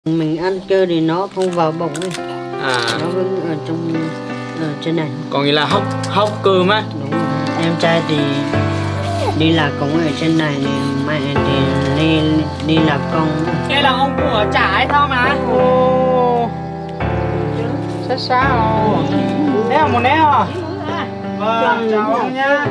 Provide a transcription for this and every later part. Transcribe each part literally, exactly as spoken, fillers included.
Mình ăn chơi thì nó không vào bụng ấy. À. Nó vẫn ở trong ở trên này. Có nghĩa là hốc hốc cơm á. Đúng rồi. Em trai thì đi làm cũng ở trên này, thì mẹ thì đi đi làm công. Đây là ông của trả hay sao mà? Ồ. Sao sao? Nè một nè à? Vâng, chào ông nhá.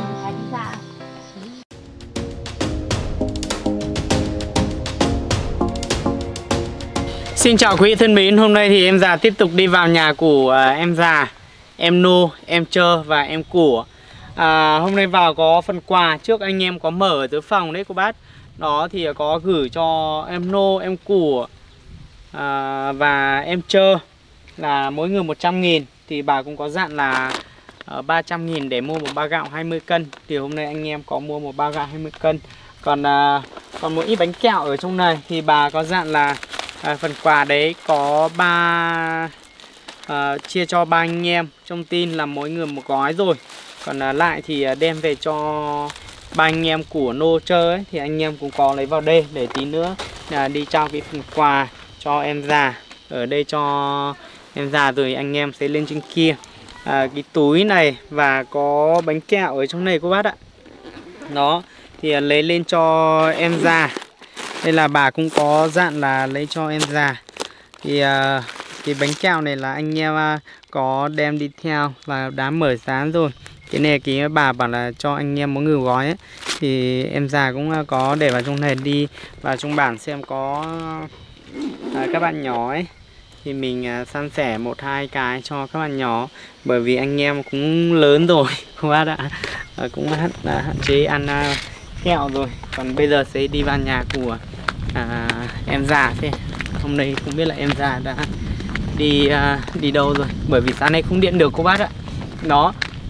Xin chào quý vị thân mến, hôm nay thì em già tiếp tục đi vào nhà của uh, em già, em Nô, em Trơ và em Của. à, Hôm nay vào có phần quà, trước anh em có mở ở dưới phòng đấy cô bác. Đó thì có gửi cho em Nô, em Của uh, và em Trơ là mỗi người một trăm nghìn. Thì bà cũng có dặn là uh, ba trăm nghìn để mua một bao gạo hai mươi cân. Thì hôm nay anh em có mua một bao gạo hai mươi cân. Còn uh, còn một ít bánh kẹo ở trong này thì bà có dặn là À, phần quà đấy có ba à, chia cho ba anh em, trong tin là mỗi người một gói rồi. Còn à, lại thì đem về cho ba anh em của Nô Trơ ấy, thì anh em cũng có lấy vào đây để tí nữa à, đi trao cái phần quà cho em già. Ở đây cho em già rồi anh em sẽ lên trên kia. à, Cái túi này và có bánh kẹo ở trong này cô bác ạ. Đó thì à, lấy lên cho em già. Đây là bà cũng có dặn là lấy cho em già. Thì uh, cái bánh kẹo này là anh em uh, có đem đi theo và đã mở dán rồi. Cái này cái bà bảo là cho anh em mỗi người gói ấy. Thì em già cũng uh, có để vào trong này đi vào trong bản xem có uh, các bạn nhỏ ấy. Thì mình uh, san sẻ một hai cái cho các bạn nhỏ. Bởi vì anh em cũng lớn rồi cô bác ạ. uh, Cũng hạn, uh, hạn chế ăn uh, kẹo rồi. Còn bây giờ sẽ đi vào nhà của à, em già. Thế hôm nay không biết là em già đã đi à, đi đâu rồi, bởi vì sáng nay không điện được cô bác ạ. Đó.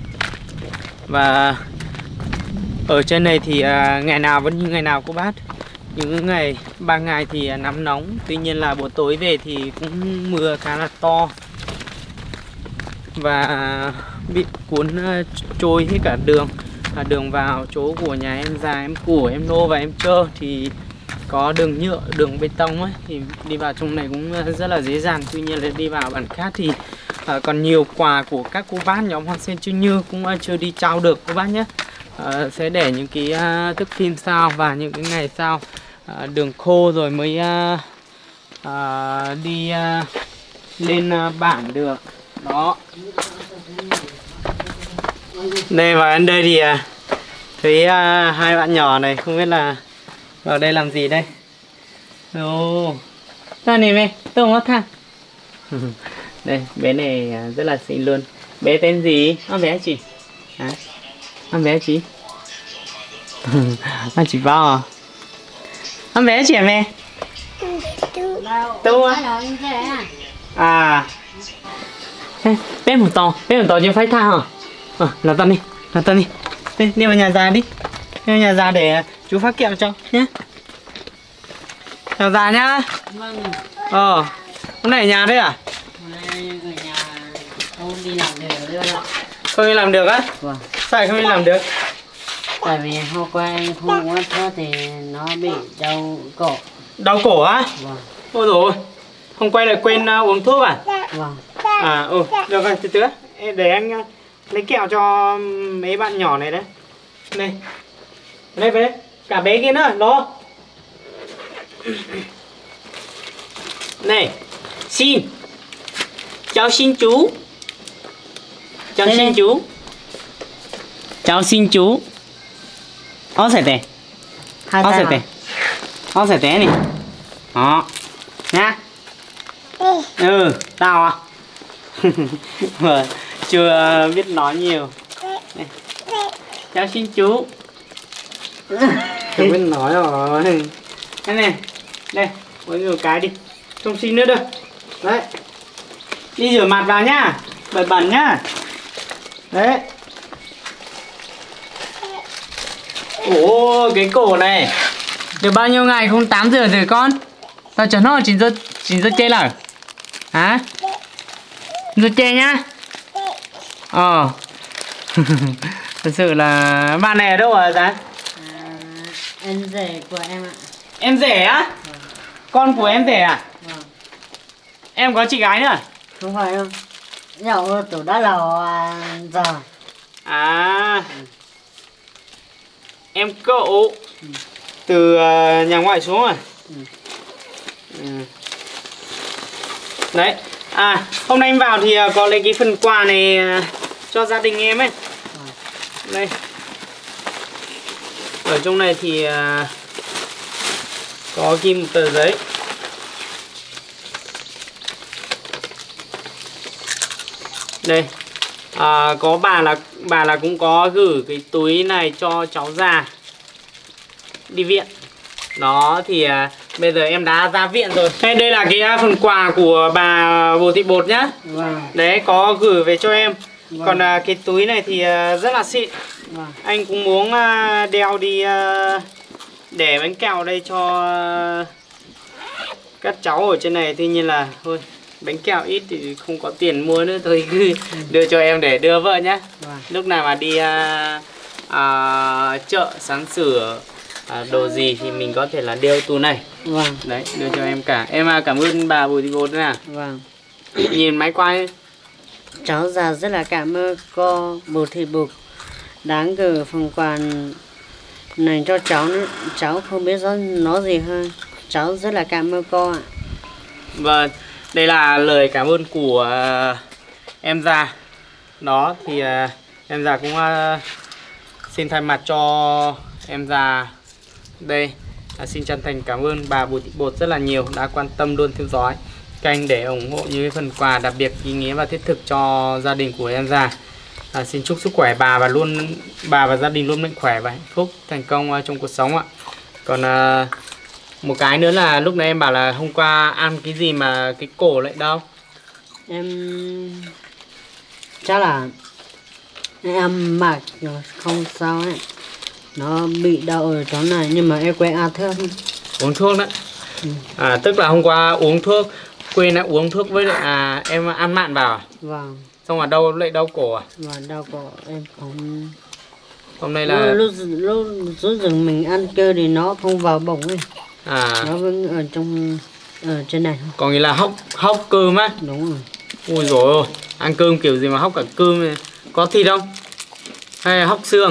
Và ở trên này thì à, ngày nào vẫn như ngày nào cô bác. Những ngày ban ngày thì à, nắng nóng, tuy nhiên là buổi tối về thì cũng mưa khá là to và à, bị cuốn à, trôi hết cả đường. À, đường vào chỗ của nhà em già, em Của, em Nô và em Trơ thì có đường nhựa, đường bê tông ấy, thì đi vào trong này cũng rất là dễ dàng. Tuy nhiên là đi vào bản khác thì uh, còn nhiều quà của các cô bác nhóm Hoa Sen Chưa Như cũng uh, chưa đi trao được cô bác nhé. uh, Sẽ để những cái uh, thức phim sau và những cái ngày sau uh, đường khô rồi mới uh, uh, đi uh, lên uh, bản được. Đó. Đây vào đến đây thì uh, thấy uh, hai bạn nhỏ này không biết là vào đây làm gì đây. Ồ, ra này mẹ, tôi không thang. Đây, bé này rất là xinh luôn. Bé tên gì? Con bé chị? Hả? Con bé chị? Con chị bao à? Con bé chị hả mẹ? Tu á? À. Bé một to, bé một to chưa phải thang hả? Ờ, là tân đi, là tân đi. Đi, đi vào nhà già đi. Đi vào nhà già để chú phát kẹo cho nhé. Chào già nhá. Vâng. Ờ, hôm nay ở nhà đấy à? Hôm nay ở nhà không đi làm được nữa. Không đi làm được á? Vâng. Sao không đi làm được? Tại vì hôm qua em không uống thuốc thì nó bị đau cổ. Đau cổ á? Vâng. Ôi rồi, hôm quay lại quên uh, uống thuốc à? Vâng. À, ừ, được rồi, từ từ. Để anh uh, lấy kẹo cho mấy bạn nhỏ này đấy. Này, đây về, cả bé kia nữa, đó. Này, xin. Cháu xin chú. Cháu Đây xin đây. chú. Cháu xin chú. Ó sẻ tè. Ó sẻ tè. Ó sẻ té này. Đó. Nha. Ừ, tao à. Mà chưa biết nói nhiều. Này. Cháu xin chú. Không biết nói rồi. Đây này. Đây, mỗi người cái đi. Không xin nữa đâu. Đấy. Đi rửa mặt vào nhá. Bẩn bẩn nhá. Đấy. Ồ, cái cổ này được bao nhiêu ngày không tắm rửa rồi con? Tao chẳng nói chính do chính do chê là hả? Do chê nhá. Ờ. Thật sự là bạn này ở đâu à Gián? À, em rể của em ạ. Em rể á? Vâng. Con của em rể à? Vâng. Em có chị gái nữa? Không phải đâu. Nhậu tổ đã là giờ. À, em cậu ừ. từ uh, nhà ngoại xuống rồi. Ừ. Ừ. Đấy. À, hôm nay em vào thì uh, có lấy cái phần quà này uh, cho gia đình em ấy. À. Đây. Ở trong này thì uh, có ghi một tờ giấy. Đây. À, có bà là bà là cũng có gửi cái túi này cho cháu già đi viện. Đó thì à, bây giờ em đã ra viện rồi. Đây, đây là cái phần quà của bà Bồ Thị Bột nhá. Vâng. Đấy, có gửi về cho em. Vâng. Còn à, cái túi này thì à, rất là xịn. Vâng. Anh cũng muốn à, đeo đi à, để bánh kẹo đây cho à, các cháu ở trên này. Tuy nhiên là thôi, bánh kẹo ít thì không có tiền mua nữa, thôi cứ đưa cho em để đưa vợ nhé. Vâng. Lúc nào mà đi à, à, chợ sắm sửa à, đồ gì thì mình có thể là đeo túi này. Vâng. Đấy, đưa cho em cả. Em à, cảm ơn bà Bùi Thị Bột nè. Vâng. Nhìn máy quay. Cháu già rất là cảm ơn cô Bùi Thị Bột đáng gửi phần quà này cho cháu nữa. Cháu không biết nói gì hơn. Cháu rất là cảm ơn cô ạ. Vâng. Đây là lời cảm ơn của uh, em già. Đó thì uh, em già cũng uh, xin thay mặt cho em già đây uh, xin chân thành cảm ơn bà Bùi Thị Bột rất là nhiều đã quan tâm luôn theo dõi kênh để ủng hộ những phần quà đặc biệt ý nghĩa và thiết thực cho gia đình của em già. Uh, xin chúc sức khỏe bà và luôn bà và gia đình luôn mạnh khỏe và hạnh phúc thành công uh, trong cuộc sống ạ. Còn uh, một cái nữa là lúc nãy em bảo là hôm qua ăn cái gì mà cái cổ lại đau. Em chắc là em mạch không sao ấy, nó bị đau ở chỗ này nhưng mà em quên ăn thuốc. Uống thuốc đấy. Ừ. À, tức là hôm qua uống thuốc quên lại uống thuốc với lại à, em ăn mặn vào à? Vâng. Xong rồi đau lại đau cổ à? Vâng, đau cổ em không. Hôm nay là lúc lúc lúc rừng mình ăn cơ thì nó không vào bụng ấy. À. Nó vẫn ở trong ở trên này. Có nghĩa là hóc hóc cơm á? Đúng rồi. Ui dồi ôi, ăn cơm kiểu gì mà hóc cả cơm này. Có thịt không? Hay là hóc xương?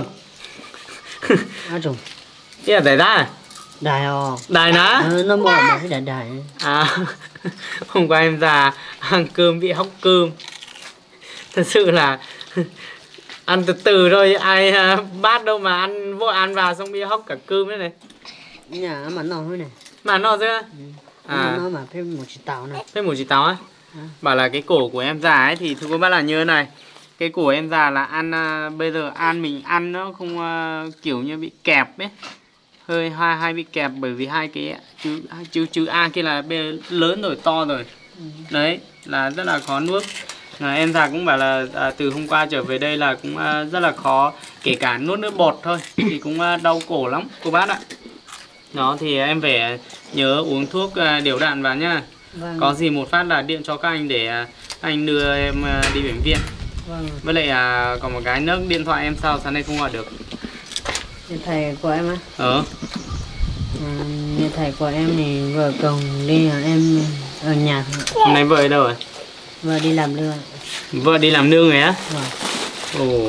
À trùng. Cái là đài đá à? Đài à? Đài ná? À, nó mở mà cái đài đài. À, hôm qua em già ăn cơm bị hóc cơm. Thật sự là ăn từ từ thôi, ai bát đâu mà ăn vô ăn vào xong bị hóc cả cơm đấy này. Nhà mà no thôi này. Mà no chứ? Ừ. À. Nó mà thêm một chỉ táo này. Thêm một chỉ táo á? À. Bảo là cái cổ của em già ấy thì thưa cô bác là như thế này. Cái cổ em già là ăn uh, bây giờ ăn mình ăn nó không uh, kiểu như bị kẹp ấy. Hơi hai hai bị kẹp bởi vì hai cái chữ chữ chữ A kia là lớn rồi, to rồi. Ừ. Đấy, là rất là khó nuốt. À, em già cũng bảo là à, từ hôm qua trở về đây là cũng à, rất là khó, kể cả nuốt nước bọt thôi thì cũng à, đau cổ lắm cô bác ạ. Đó thì em phải nhớ uống thuốc à, đều đặn vào nhá. Vâng. Có gì một phát là điện cho các anh để à, anh đưa em à, đi bệnh viện. Vâng. Với lại à, còn một cái nước điện thoại em sao sáng nay không gọi được. Điện thoại của em á? Ờ. À, điện thoại của em thì vợ chồng đi à, em ở nhà. Hôm nay vợ ở đâu rồi? Vợ đi làm nương. Vợ đi làm nương rồi á? Vâng. Ồ.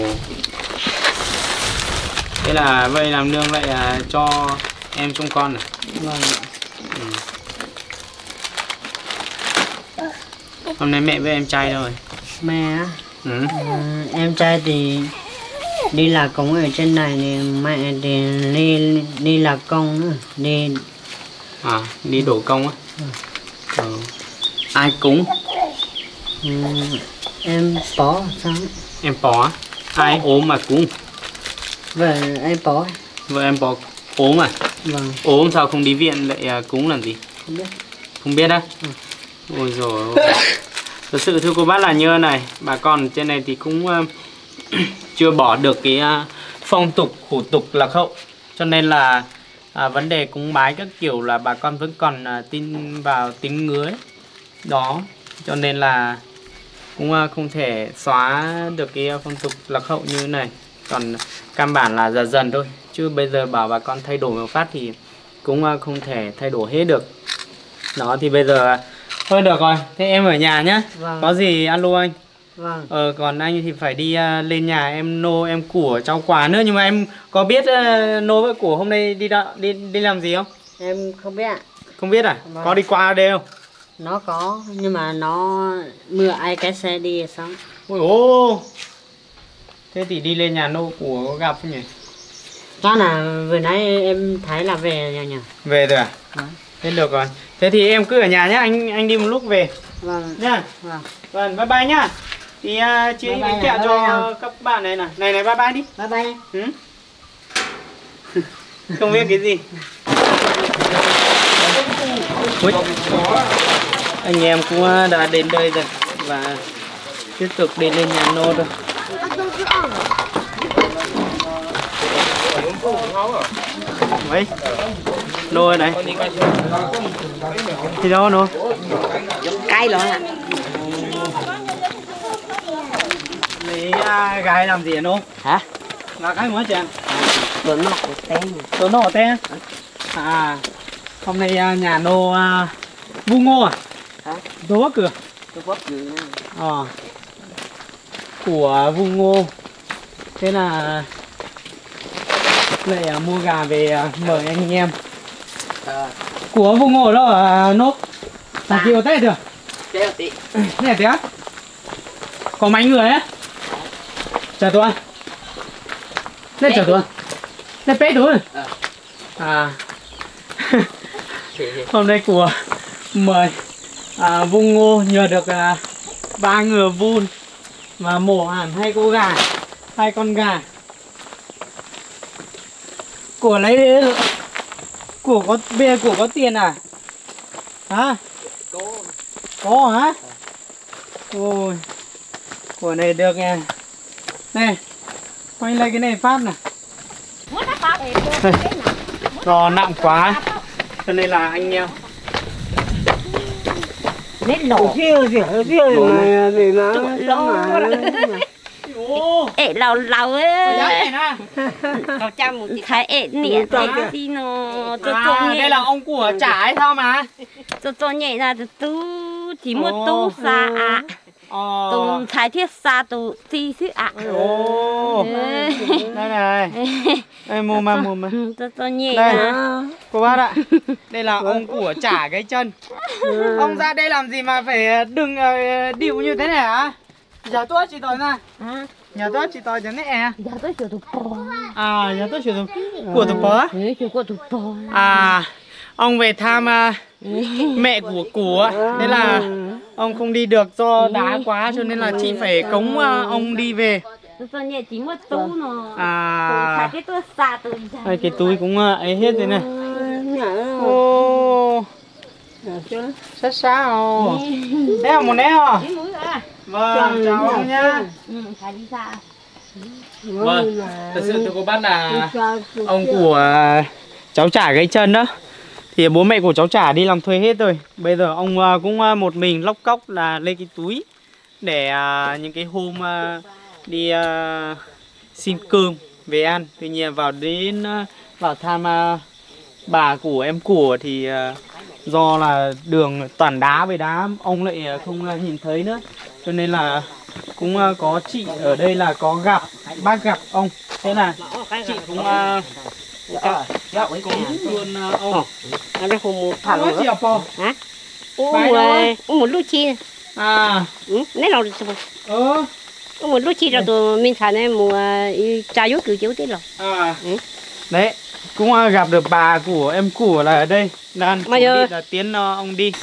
Thế là vợ làm nương lại à, cho em trông con này. Vâng. Ừ. Hôm nay mẹ với em trai đâu rồi? Mẹ á? Ừ. À, em trai thì đi làm công ở trên này thì mẹ thì đi đi làm công nữa, đi à đi đổ công á. Ừ. Ừ. Ai cúng? Ừ, em bỏ sao? Em bỏ? Ai ốm mà cúng? Vợ em bỏ. Vợ em bỏ ốm à? Vâng. Ốm sao không đi viện lại cúng làm gì? Không biết. Không biết á? Ừ. Ôi dồi ôi. Thật sự thưa cô bác là như này, bà con trên này thì cũng uh, chưa bỏ được cái uh, phong tục, hủ tục lạc hậu. Cho nên là uh, vấn đề cúng bái các kiểu là bà con vẫn còn uh, tin vào tín ngưỡng đó. Cho nên là cũng uh, không thể xóa được cái uh, phong tục lạc hậu như thế này. Còn căn bản là dần dần thôi. Chứ bây giờ bảo bà con thay đổi một phát thì cũng uh, không thể thay đổi hết được. Đó thì bây giờ Thôi được rồi, thế em ở nhà nhá. Vâng. Có gì alo anh. Vâng. Ờ còn anh thì phải đi uh, lên nhà em nô em của cháu quà nữa, nhưng mà em có biết uh, nô với của hôm nay đi đo, đi đi làm gì không? Em không biết ạ. Không biết à? Vâng. Có đi qua đây không? Nó có nhưng mà nó mưa ai cái xe đi xong. Ôi ô. Thế thì đi lên nhà nô của có gặp không nhỉ? Chắc là vừa nãy em thấy là về nhà nhỉ. Về rồi à? Vâng. Thế được rồi. Thế thì em cứ ở nhà nhá, anh anh đi một lúc về. Vâng. Nhá. Vâng. Vâng, bye bye nhá. Thì uh, chị Bye bye kẹo nào, bye cho bye nào. các bạn này nào. Này này bye bye đi. Bye bye. Ừ? Không biết cái gì. Ui. Anh em cũng đã đến đây rồi và tiếp tục đi lên nhà nô rồi. Mấy nô ở đây thì đâu nô Cay rồi ạ. lấy uh, gái làm gì hả nô? Hả? Là cái mới chưa? Đồ nọ của tên. Đồ nọ tên à? Hôm nay uh, nhà nô uh, vu ngô à? Hả? Đồ bắc cửa Tôi bóp gì nè. ờ của vu ngô. Thế là lại uh, mua gà về uh, mời anh em. Ờ. Của vu ngô đó ở uh, nốt là kiểu tết được. Đeo tí. Này thế á? Có mấy người á? Chào tôi. Lên chào tôi. Lên bé đúng rồi. À. Hôm nay của mời à, vung ngô nhờ được à, ba người vun và mổ hẳn hai cô gà, hai con gà. Của lấy của có bia của có tiền à? Hả? Có. Có hả? Ôi. Của này được nha. Này. Quay lại cái này phát này. Đây. Giò nặng quá. Cho nên là anh em Nét lỗ. Riêu riêu riêu này thì nó Ê lâu lâu này ấy. nè. Lâu trăm một thái ế nè thái gì nó cho cho À, nhẹ. đây là ông của trả hay sao mà? Cho cho nhẹ là tu chỉ một Ồ. tu xa ạ. Ờ. Tu thái thiết xa tu ti xứ ạ. Ồ. Đây này. Đây mua mà mua mà. Cho cho nhẹ Đây. là. Cô bác ạ. Đây là ông của trả cái chân. Ông ra đây làm gì mà phải đừng uh, điệu như thế này hả? Giờ tôi chỉ tỏi ra. À, Nhà tôi chỉ tỏi cho nè. giờ tôi sửa tụ bò. À, nhà tôi sử dụng của tụi bó. Ừ, sửa của tụ bò. À, ông về thăm uh, mẹ của của. Thế là ông không đi được do đá quá cho nên là chị phải cống uh, ông đi về. Cho cho nhẹ chỉ một tu nó. À. Thái cái tôi xa tu. Đây, cái túi cũng uh, ấy hết rồi này. Ô. Sát xa không? Thế là một nét không? Vâng, chào ông nhá. Ừ, thái đi xa. Vâng, thật sự tôi có bắt là ông của cháu trả cái chân đó. Thì bố mẹ của cháu trả đi làm thuê hết rồi. Bây giờ ông cũng một mình lóc cóc là lên cái túi để những cái hôm đi xin cơm về ăn. Tuy nhiên vào đến vào thăm bà của em của thì do là đường toàn đá với đá, ông lại không nhìn thấy nữa. Cho nên là cũng có chị ở đây là có gặp, bác gặp ông. Thế là chị cũng cũng luôn ông. Nó đây không một thằng Nói nữa. chị à? Hả? Phải rồi. Uống một lúc chi. À. Ừ, nãy lâu rồi. Ờ. Uống một lúc chi rồi tụi mình thằng này mua trà dốt kiểu chiếu tí rồi. À. Ừ. Đấy, cũng gặp được bà của em của là ở đây. Đang Mà giờ... đi là tiến ông đi.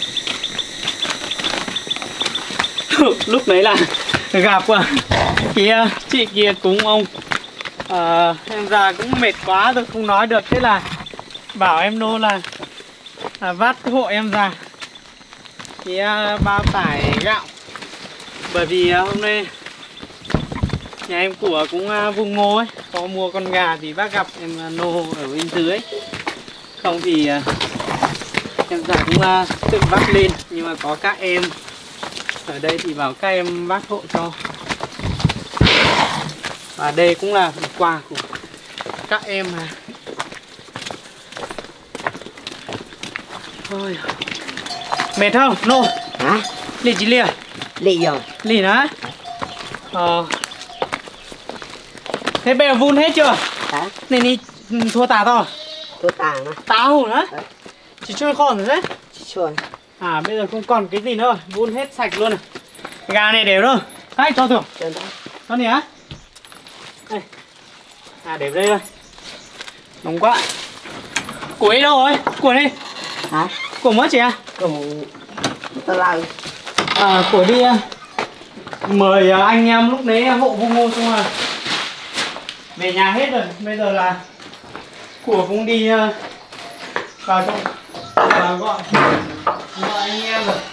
Lúc đấy là gặp à, kia chị kia cúng ông. À, em già cũng mệt quá rồi không nói được, thế là bảo em nô là, là vắt hộ em già cái bao tải gạo, bởi vì hôm nay nhà em của cũng vùng ngô ấy, có mua con gà thì bác gặp em nô ở bên dưới, không thì em già cũng tự vác lên, nhưng mà có các em ở đây thì bảo các em vác hộ cho. Và đây cũng là phần quà của các em mà. Thôi. Mệt không? Nô. hả lì chỉ lì à lì rồi lì đó ờ thế bây giờ vun hết chưa hả này đi thua tà to tôi tàng à tao nữa chỉ chơi kho rồi đấy chuồn à bây giờ không còn cái gì nữa vun hết sạch luôn này gà này đều đâu đấy cho thử chuồn đó con gì á đây à để đây thôi nóng quá củi đâu rồi củi đi hả của mất chị à cùng tao làm à của đi mời anh em lúc đấy hộ vung ngô xong rồi về nhà hết rồi bây giờ là của cũng đi vào trong và gọi gọi anh em rồi.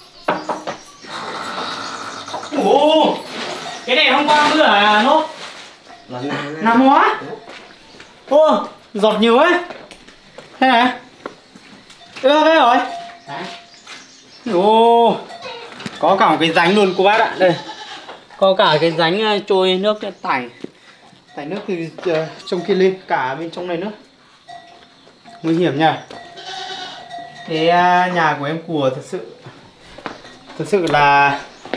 Ồ cái này hôm qua mưa ở nốt nằm hóa ô giọt nhiều ấy thế này ưa thế rồi ồ có cả một cái rãnh luôn cô bác ạ đây có cả cái rãnh trôi nước tải tải nước từ uh, trong kia lên cả bên trong này nữa nguy hiểm nhỉ thế uh, nhà của em của thật sự thật sự là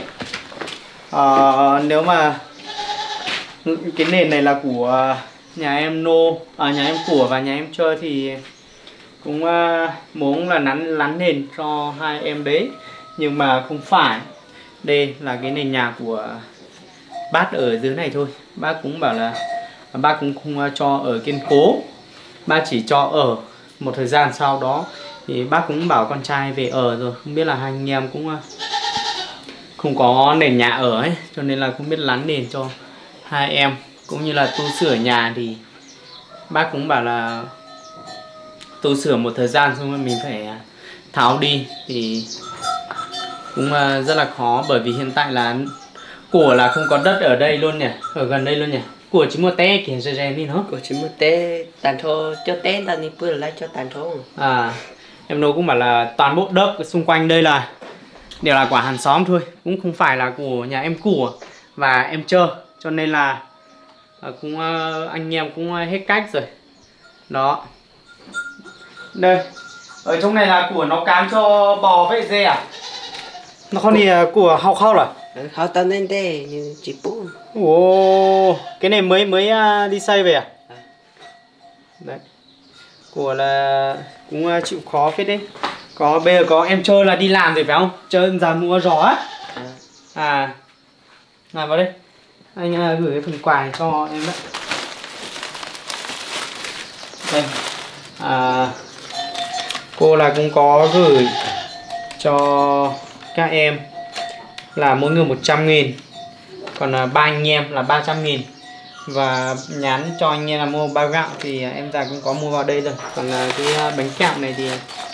uh, nếu mà cái nền này là của nhà em nô à, nhà em của và nhà em chơi thì cũng uh, muốn là nắn lắn nền cho hai em đấy nhưng mà không phải đây là cái nền nhà của bác ở dưới này thôi bác cũng bảo là bác cũng không cho ở kiên cố bác chỉ cho ở một thời gian sau đó thì bác cũng bảo con trai về ở rồi không biết là hai anh em cũng không có nền nhà ở ấy cho nên là không biết lắn nền cho hai em cũng như là tu sửa nhà thì bác cũng bảo là tu sửa một thời gian xong rồi mình phải tháo đi thì cũng rất là khó bởi vì hiện tại là của là không có đất ở đây luôn nhỉ ở gần đây luôn nhỉ của chỉ một té kìa rồi rèn đi nó của chỉ một té tàn thô cho té ta đi bữa lại cho tàn thô à em đâu cũng bảo là toàn bộ đất xung quanh đây là đều là của hàng xóm thôi cũng không phải là của nhà em của và em chơi cho nên là cũng anh em cũng hết cách rồi đó đây ở trong này là của nó cám cho bò với dê à nó không thì của học khâu rồi họ tao nên đây như chỉ bún ồ cái này mới mới đi xây về à đấy của là cũng chịu khó phết đấy có bây giờ có em chơi là đi làm rồi phải không chơi ra mua giò á à làm vào đây anh gửi cái phần quà này cho em đấy đây à, cô là cũng có gửi cho các em là mỗi người một trăm nghìn còn là ba anh em là ba trăm nghìn và nhắn cho anh em là mua bao gạo thì em già cũng có mua vào đây rồi còn là cái bánh kẹo này thì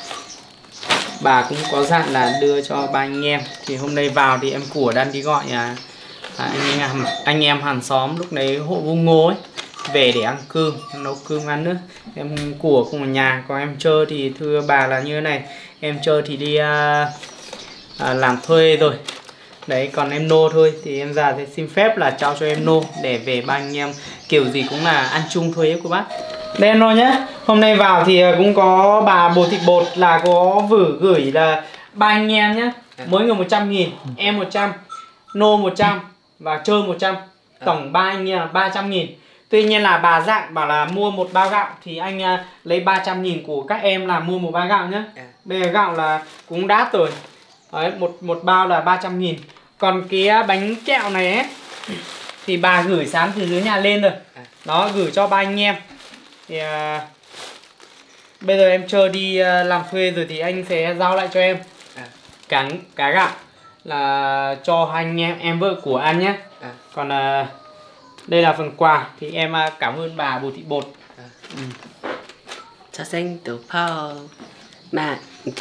bà cũng có dặn là đưa cho ba anh em thì hôm nay vào thì em của đang đi gọi à, anh em anh em hàng xóm lúc đấy hộ vung ngô ấy về để ăn cơm nấu cơm ăn nữa em của cùng ở nhà còn em chơi thì thưa bà là như thế này em chơi thì đi à, à, làm thuê rồi đấy còn em nô thôi thì em già thì xin phép là trao cho em nô để về ba anh em kiểu gì cũng là ăn chung thôi ấy cô bác đây em nô nhé hôm nay vào thì cũng có bà bột thịt bột là có vử gửi là ba anh em nhé mỗi người một trăm nghìn em một trăm nô một trăm và chơi một trăm tổng ba anh em ba trăm nghìn tuy nhiên là bà dạng bảo là mua một bao gạo thì anh uh, lấy ba trăm nghìn của các em là mua một bao gạo nhé bây giờ gạo là cũng đắt rồi đấy, một, một bao là ba trăm nghìn còn cái bánh kẹo này ấy thì bà gửi sáng từ dưới nhà lên rồi đó gửi cho ba anh em thì uh, bây giờ em chơi đi uh, làm thuê rồi thì anh sẽ giao lại cho em cá, cá gạo là cho hai anh em em vợ của ăn nhé còn uh, đây là phần quà thì em uh, cảm ơn bà Bùi Thị Bột ừ. cho xanh tổ phao mà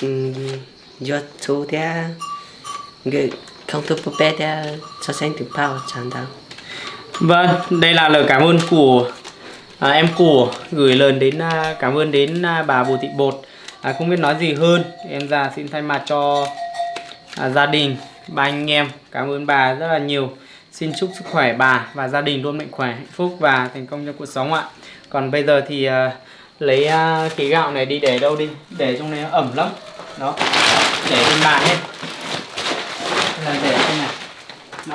do số theo người không thuộc bộ bé theo cho xanh tổ phao chẳng đâu vâng đây là lời cảm ơn của à, em của gửi lời đến uh, cảm ơn đến uh, bà Bùi Thị Bột à, không biết nói gì hơn em già xin thay mặt cho à, gia đình ba anh em cảm ơn bà rất là nhiều xin chúc sức khỏe bà và gia đình luôn mạnh khỏe hạnh phúc và thành công trong cuộc sống ạ còn bây giờ thì uh, lấy uh, cái gạo này đi để đâu đi để trong này ẩm lắm đó để trên bàn hết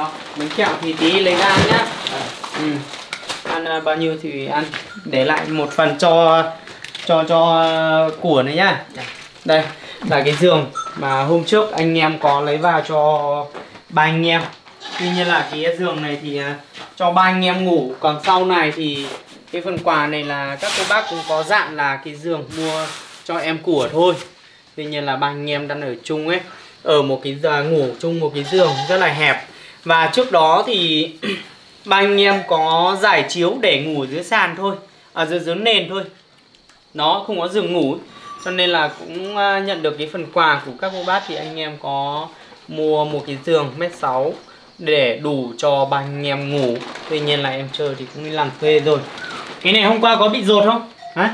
Đó, bánh kẹo thì tí lấy ra ăn nhá. Ừ. Ăn uh, bao nhiêu thì ăn, để lại một phần cho cho cho uh, của này nhá. Đây là cái giường mà hôm trước anh em có lấy vào cho ba anh em. Tuy nhiên là cái giường này thì uh, cho ba anh em ngủ, còn sau này thì cái phần quà này là các cô bác cũng có dặn là cái giường mua cho em của thôi. Tuy nhiên là ba anh em đang ở chung ấy, ở một cái uh, ngủ chung một cái giường rất là hẹp. Và trước đó thì ba anh em có giải chiếu để ngủ dưới sàn thôi, ở à, dưới dưới nền thôi. Nó không có giường ngủ. Cho nên là cũng uh, nhận được cái phần quà của các cô bác thì anh em có mua một cái giường mét sáu để đủ cho ba anh em ngủ. Tuy nhiên là em chơi thì cũng đi làm thuê rồi. Cái này hôm qua có bị dột không? Hả?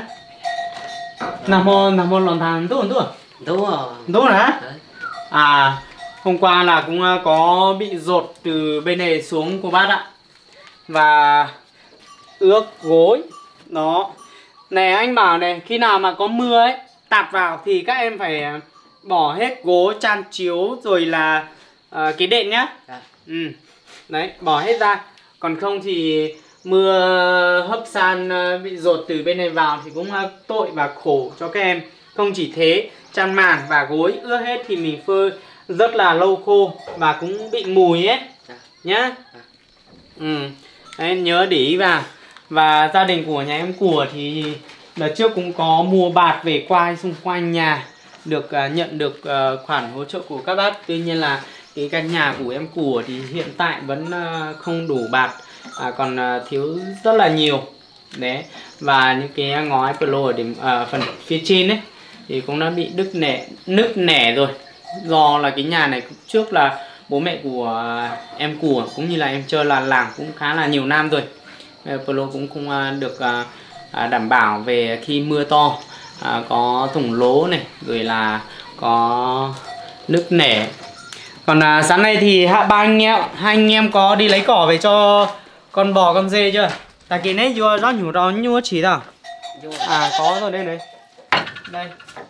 Nằm một nằm một lòn thang tốt tốt. Đúng rồi. Đúng rồi hả? À, hôm qua là cũng có bị dột từ bên này xuống cô bác ạ. Và ướt gối. Đó. Này anh bảo này, khi nào mà có mưa ấy, tạt vào thì các em phải bỏ hết gối, chăn chiếu rồi là uh, cái đệm nhá. Dạ. Ừ. Đấy, bỏ hết ra. Còn không thì mưa hấp san uh, bị dột từ bên này vào thì cũng uh, tội và khổ cho các em. Không chỉ thế, chăn màn và gối ướt hết thì mình phơi rất là lâu khô và cũng bị mùi ấy. Dạ. Nhá. Dạ. Ừ. Đấy, nhớ để ý vào. Và gia đình của nhà em của thì đợt trước cũng có mua bạt về quay xung quanh nhà, được uh, nhận được uh, khoản hỗ trợ của các bác. Tuy nhiên là cái căn nhà của em của thì hiện tại vẫn uh, không đủ bạt, à, còn uh, thiếu rất là nhiều. Đấy. Và những cái ngói plo ở điểm, uh, phần phía trên ấy thì cũng đã bị đứt nẻ, nứt nẻ rồi. Do là cái nhà này trước là bố mẹ của uh, em của cũng như là em chơi là làm cũng khá là nhiều năm rồi. Plo cũng không uh, được uh, uh, đảm bảo về khi mưa to, uh, có thủng lỗ này, rồi là có nứt nẻ. Còn uh, sáng nay thì hạ ba anh em, hai anh em có đi lấy cỏ về cho con bò con dê chưa? Tại cái này vừa nó nhủ đó nhua chỉ đâu. À có rồi đây này. Đây.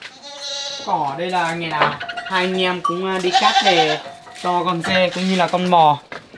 Cỏ đây là ngày nào hai anh em cũng uh, đi cắt về cho con dê cũng như là con bò.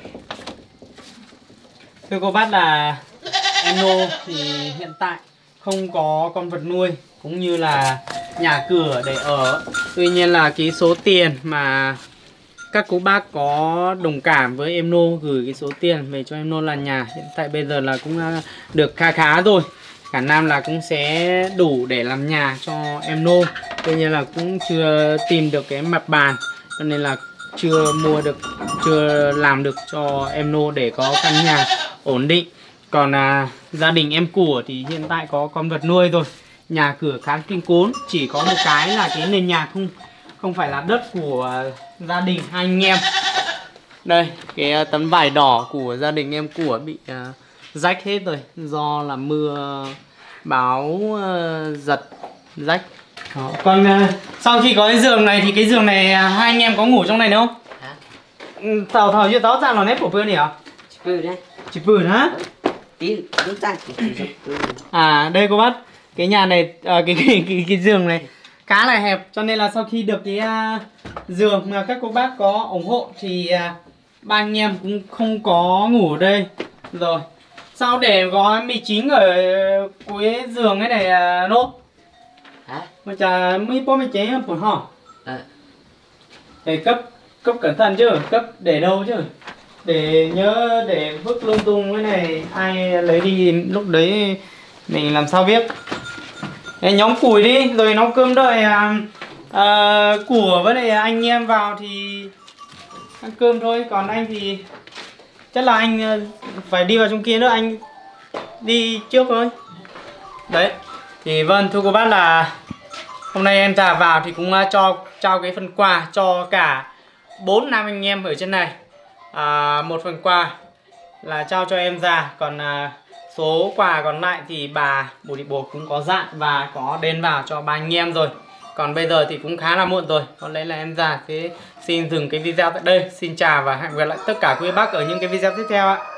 Thưa cô bác là em Nô thì hiện tại không có con vật nuôi cũng như là nhà cửa để ở. Tuy nhiên là cái số tiền mà các cô bác có đồng cảm với em Nô gửi cái số tiền về cho em Nô là nhà, hiện tại bây giờ là cũng được khá khá rồi. Cả năm là cũng sẽ đủ để làm nhà cho em Nô. Tuy nhiên là cũng chưa tìm được cái mặt bàn, cho nên là chưa mua được, chưa làm được cho em Nô để có căn nhà ổn định. Còn à, gia đình em của thì hiện tại có con vật nuôi rồi, nhà cửa khá kiên cố, chỉ có một cái là cái nền nhà không không phải là đất của uh, gia đình hai anh em. Đây cái uh, tấm vải đỏ của gia đình em của bị uh, rách hết rồi, do là mưa báo uh, giật rách. Đó. Còn uh, sau khi có cái giường này thì cái giường này uh, hai anh em có ngủ trong này nữa không? Hả? Tao thảo chưa tao ra nó nếp của bữa nhỉ? Chỉ bự đấy. Chỉ bự hả? Tí đúng ra chỉ bự. À đây cô bác, cái nhà này à, cái, cái cái cái giường này khá là hẹp, cho nên là sau khi được cái uh, giường mà các cô bác có ủng hộ thì uh, ba anh em cũng không có ngủ ở đây rồi. Sao để gói mì chính ở cuối giường ấy này uh, Nô? Hả? Mà chả mấy bó mì chế của họ. À. Để cấp cấp cẩn thận chứ, cấp để đâu chứ? Để nhớ để vứt lung tung cái này ai lấy đi lúc đấy mình làm sao biết. Để nhóm củi đi rồi nấu cơm đợi à, à, của với lại anh em vào thì ăn cơm thôi. Còn anh thì chắc là anh phải đi vào trong kia nữa, anh đi trước thôi. Đấy thì vâng, thưa cô bác là hôm nay em già vào thì cũng cho trao cái phần quà cho cả bốn nam anh em ở trên này. À, một phần quà là trao cho em già, còn à, số quà còn lại thì bà Bùi Thị Bột cũng có dặn và có đền vào cho ba anh em rồi. Còn bây giờ thì cũng khá là muộn rồi, có lẽ là em già thế xin dừng cái video tại đây. Xin chào và hẹn gặp lại tất cả quý bác ở những cái video tiếp theo ạ.